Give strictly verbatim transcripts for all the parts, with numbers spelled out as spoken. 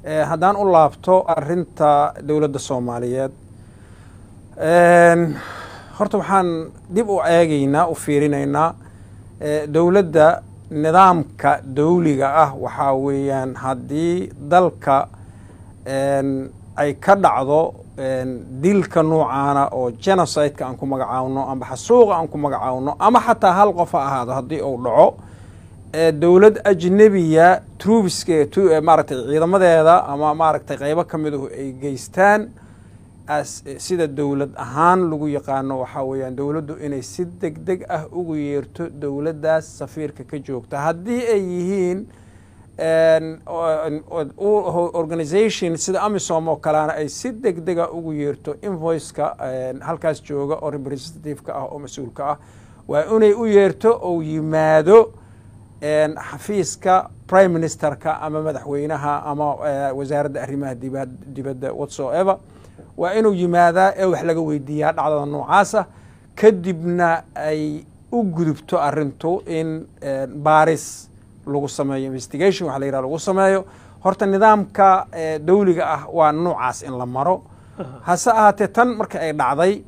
haddaan u laabto arrinta dowladda Soomaaliyeed horta waxaan dib u eegaynaa u fiirinaynaa dowladda nidaamka dawliga ah waxaa weeyaan haddii dalka ay ka dhacdo dilka noocaana oo genocide-ka aan ku magacaawno ama xasuuqa aan ku magacaawno ama xataa hal qof ha ahaado haddii uu dhaco dowlad ajnabiya troopiska maaragtay ciidamadeeda ama maaragtay qaybo ka mid ah ay geystaan sida dowlad ahaan lagu yaqaano waxaa weeyaan dowladdu inay si degdeg ah ugu yeerto dowladdaas safiirka ka joogta haddii ay yihiin organization sida amisom oo kalena ay si degdega ugu yeerto invoice-ka halkaas jooga oo representative-ka ah oo mas-uulka ah waa inay u yeerto oo yimaado xafiiska prime ministerka ama madaxweynaha ama wasaaradda arrimaha dibadda whatsoever waa inuu yimaadaa ee wax laga weydiiyaa dhacdada noocaasa kadibna ay u gudubto arrintu in baaris lagu sameeyo investigation waxa la yidhaha lagu sameeyo horta nidaamka dawliga ah waa noocaas in la maro hase ahaatee tan marka ay dhacday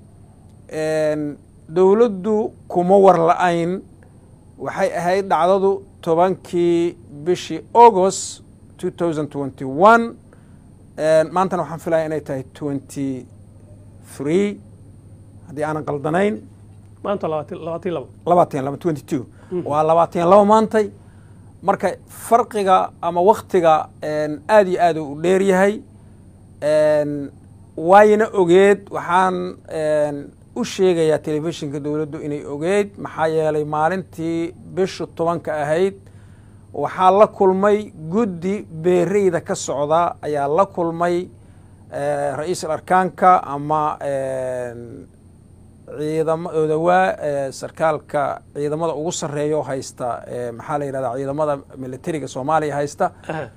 dowladdu kuma war la-ayn waxay ahayd dhacdadu tobankii bishii august two thousand twenty one maantana waxaan filaya inay tahay twenty three haddii aanan qaldanayn maanta labaatan labo labaatan labo twenty two waa labaatan labo maantay marka farqiga ama waktiga aad iyo aad u dheer yahay waayna ogeed waxaan u sheegayaa telefishinka dowladdu inay ogeyd maxaa yeelay maalintii bishu tobanka ahayd waxaa la kulmay guddi beereyda ka socda ayaa la kulmay ra-iisul arkaanka ama ciidama odawaa sarkaalka ciidamada ugu sarreeya oo haysta maxaa la yidhahdaa ciidamada militariga Soomaaliya haysta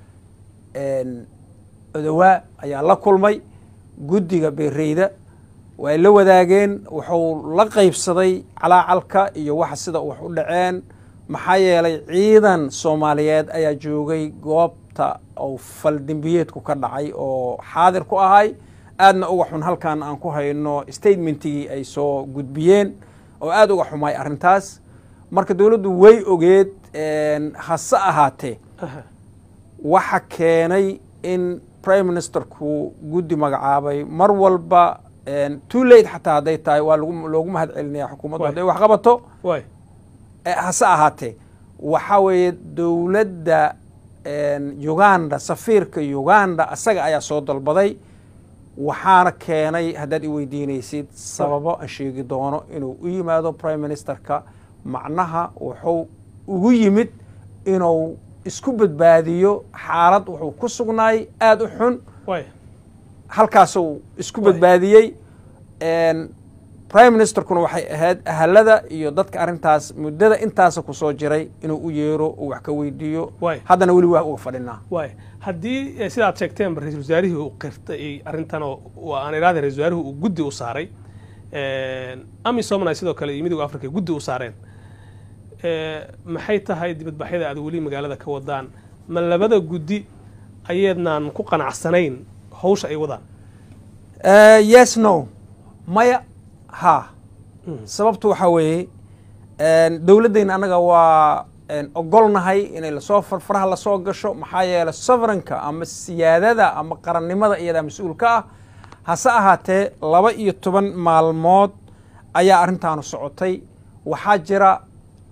odawaa ayaa la kulmay guddiga beereyda way la wadaageen wuxuu la qaybsaday calaacalka iyo waxa sida wax u dhaceen maxaa yeelay ciidan Soomaaliyeed ayaa joogay goobta oo faldambiyeedku ka dhacay oo xaadir ku ahay aadna uga xun halkan aan ku hayno statementigii ay soo gudbiyeen oo aad uga xumay arrintaas marka dowladdu way ogeed hase ahaatee waxa keenay in prime ministerku guddi magacaabay mar walba too late xataa hadday tahay waa loogu mahad celinayaa xukuumaddu hadday wax qabato hase ahaatee waxaa weeye dowladda Uganda safiirka Uganda asaga ayaa soo dalbaday waxaana keenay haddaad i weydiinaysid sababo aan sheegi doono inuu u yimaado prime ministerka macnaha wuxuu ugu yimid inuu isku badbaadiyo xaalad wuxuu ku sugnaay aad u xun halkaasuu isku badbaadiyey prime ministerkuna waxay ahayd ahalada iyo dadka arrintaas muddada intaasa ku soo jiray inuu u yeero uu wax ka weydiiyo haddana weli waa uga fadhinaa haddii sidaad sheegteen ra-iisul wasaarihii uu qirtay arrintan oo aan iraada ra-isul wasaaruhu uu guddi u saaray amisomna sidoo kale iyo midowga afrika guddi u saareen maxay tahay dibadbaxyada aad weli magaalada ka wadaan ma labada guddi ayaednaan ku qanacsanayn hawsha ay wadaan yes no maya ha sababtu waxaa weeye dowladdayna annaga waa ogolnahay inay lasoo farfaraha lasoo gasho maxaa yeelay sovereignka ama siyaadada ama qarannimada iyadaa mas-uulka ah hase ahaatee laba iyo toban maalmood ayaa arrintaanu socotay waxaa jira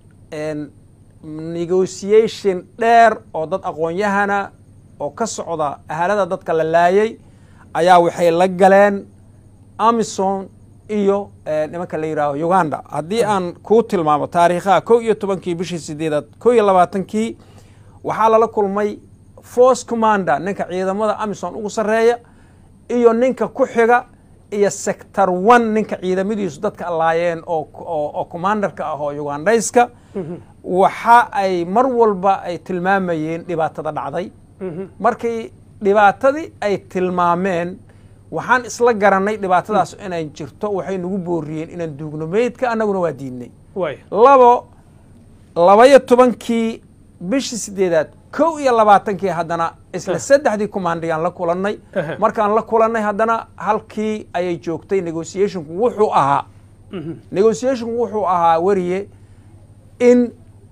negotiation dheer oo dad aqoon-yahana oo ka socda ahalada dadka la laayay ayaa waxay la galeen amisom iyo nimanka la yidhaaho Uganda haddii aan kuu tilmaamo taariikhaha kow iyo tobankii bishii sideedaad kow iyo labaatankii waxaa lala kulmay force commander ninka ciidamada amisom ugu sarreeya iyo ninka ku xiga iyo sector one ninka ciidamadiisu dadka laayeen oo oo commanderka ah oo Ugandayska waxa ay mar walba ay tilmaamayeen dhibaatada dhacday markii dhibaatadii ay tilmaameen waxaan isla garanay dhibaatadaas inay jirto waxay nagu booriyeen inaan duugno meydka annaguna waa diidnay labo laba iyo tobankii bishii sideedaad kow iyo labaatankii haddana isla saddexdii commandiyaan la kulannay markaan la kulannay haddana halkii ayay joogtay negotiationku wuxuu ahaa negotiationku wuxuu ahaa wariye in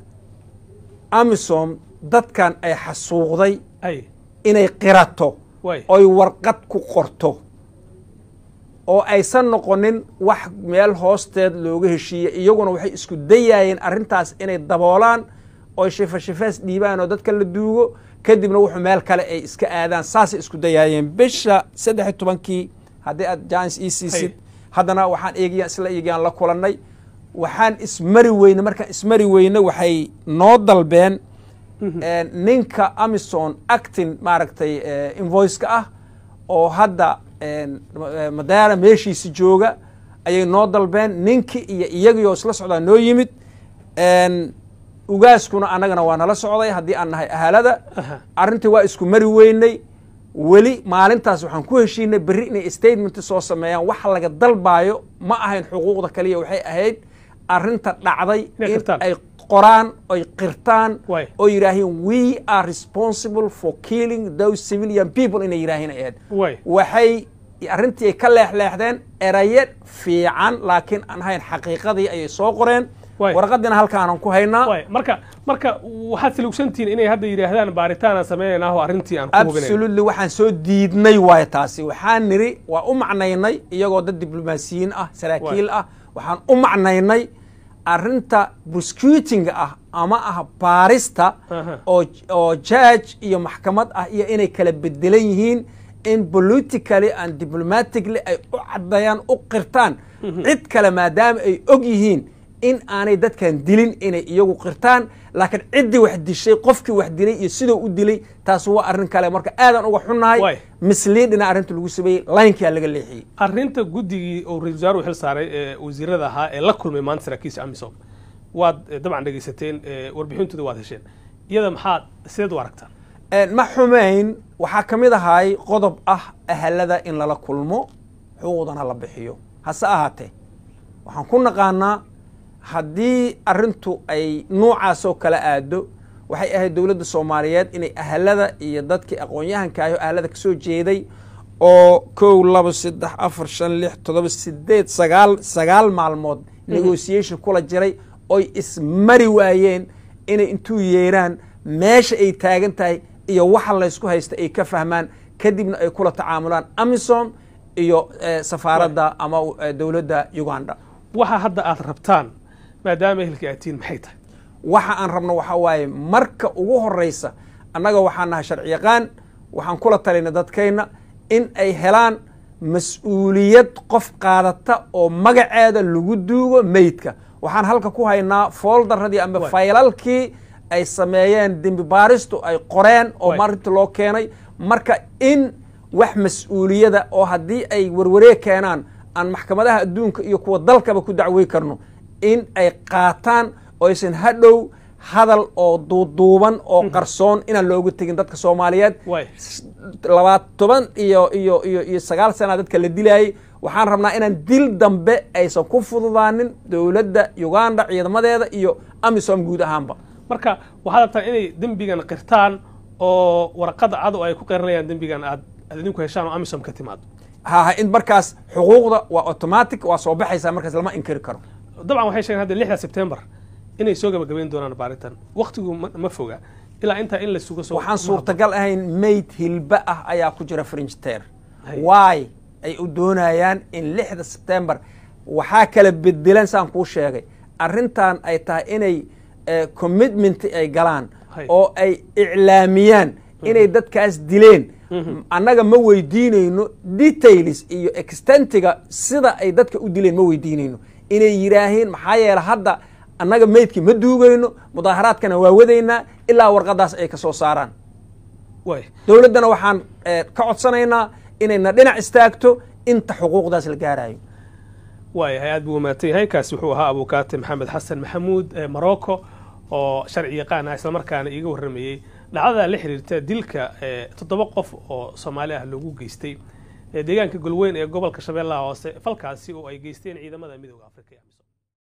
amisom dadkan ay xasuuqday inay qirato oy warqad ku qorto oo aysan noqonin wax meel hoosteed looga heshiiyey iyaguna waxay isku dayaayeen arrintaas inay daboolaan oo shifa shifaas dhiibaan oo dadka la duugo kadibna wuxuu meel kale ay iska aadaan saasay isku dayaayeen bisha saddex iyo tobankii haddii aad jaanis ii siisid haddana waxaan eegayaan isla eegayaan la kulannay waxaan ismari weyne markaan ismari weyne waxay noo dalbeen ninka amisom acting maaragtay invoice-ka ah oo hadda madaara meeshiisi jooga ayay noo dalbeen ninkii iyo iyagii oo isla socdaa noo yimid ugaaskuna annagana waa nala socday haddii aan nahay ahalada arrintii waa isku mari weynay weli maalintaas waxaan ku heshiinay berri inay statement soo sameeyaan wax laga dalbaayo ma ahayn xuquuqda kaliya waxay ahayd arrinta dhacday in ay qoraan oy qirtaan oo yidhaahiin we are responsible for killing those civilian people inay yidhaahiin ay ahayd waxay arrintii ay ka leexleexdeen eraye fiican laakiin aan ahayn xaqiiqadii ayay soo qoreen warqadina halkaanan ku haynaa marka marka waxaad salugsantihiin inay hadda yidhaahdaan baaritaan aan sameynayna oo arrintii aan ku hubinay absolutely waxaan soo diidnay waay taasi waxaan niri waa u macnaynay iyagoo dad diblomaasiyiin ah saraakiil ah waxaan u macnaynay arrinta prosecuting ah ama ah baarista oo oo judge iyo maxkamad ah iyo inay kala bedelan yihiin in politically and diplomatically ay u cadayaan u qirtaan cid kale maadaama ay og yihiin in aanay dadkan dilin inay iyagu qirtaan laakiin ciddii wax dishay qofkii wax dilay iyo sidoo u dilay taas waa arrin kale marka aadan uga xunnahay misleadina arrinta lagu sameeyey laynkaa laga leexiyey arrinta guddigii oo ra-iisul wasaaruhu xil saaray ee wasiirada ahaa ee la kulmay maanta saraakiisha amisom waad dabcan dhegaysateen warbixintooda waad hesheen iyada maxaad sideed u aragtaan ma xumayn waxaa ka mid ahay qodob ah ahalada in lala kulmo xuquuqdana la bixiyo hase ahaatee waxaan ku naqaanaa haddii arrintu ay noocaasoo kala aado waxay ahayd dowladda soomaaliyeed inay ahalada iyo dadkii aqoon-yahankaayo ahalada ka soo jeeday oo kow laba saddex afar shan lix toddoba sideed sagaal sagaal maalmood negotiation kula jiray oy ismari waayeen inay intuu yeeraan meesha ay taagan tahay iyo waxa laysku haysta ay ka fahmaan kadibna ay kula tacaamulaan amisom iyo safaaradda ama dowladda uganda waxa hadda aad rabtaan maadaama ehelka aad tihiin maxay tahay waxa aan rabno waxa waaye marka ugu horeysa annaga waxaan nahay sharci yaqaan waxaan kula talinay dadkayna in ay helaan mas-uuliyad qof qaadata oo magaceeda lagu duugo meydka waxaan halka ku haynaa fooldaradii ama faylalkii ay sameeyeen dembi baaristu ay qoreen oo marinta loo keenay marka in wax mas-uuliyada oo haddii ay warwaree keenaan aan maxkamadaha adduunka iyo kuwa dalkaba ku dacwey karno in ay qaataan oo aysan hadhow hadal oo duuduuban oo qarsoon inaan looga tegin dadka Soomaaliyeed labaatan iyo iyo iyo iyo sagaal sano dadka la dilayay waxaan rabnaa inaan dil dambe aysan ku fududaanin dawladda Uganda ciidamadeeda iyo amisom guud ahaanba marka waxaad rabtaa inay dambigan qirtaan oo warqada cad oo ay ku qirnayaan dambigan aad adinku heshaan oo amisom ka timaado ha in markaas xuquuqda waa automatic waa soo baxaysa markaas lama inkiri karo dabcan waxay sheegeen hadda lixda September inay soo gabagabeyn doonaan baaritaan waqtigu ma foga ilaa inta in la sugo soo waxaan suurtagal ahayn mayd hilba ah ayaa ku jira French Ter why ay u doonayaan in lixda September waxa kala bedelan saan ku sheegay arrintan ay tahay inay commitment ay galaan oo ay iclaamiyaan inay dadkaas dileen annaga ma weydiinayno details iyo extentiga sida ay dadka u dileen ma weydiinayno inay yiraahdeen maxaa yeelay hadda annaga meydkii ma duugayno mudaaharaadkana waa wadaynaa ilaa warqadaas ay ka soo saaraan way dawladdana waxaan ka codsanaynaa inayna dhinac istaagto inta xuquuqdaas la gaarayo way hay'ad buu maatay haykaas wuxuu ahaa abukaate maxamed xasan maxamuud ee Morocco oo sharci yaqaan ah isla markaana iiga warramayay dhacdada la xiriirta dilka toddoba qof oo Soomaali ah lagu geystay deegaanka Galweyn ee gobolka Shabeellaha Hoose falkaasi oo ay geysteen ciidamada Midowga Afrika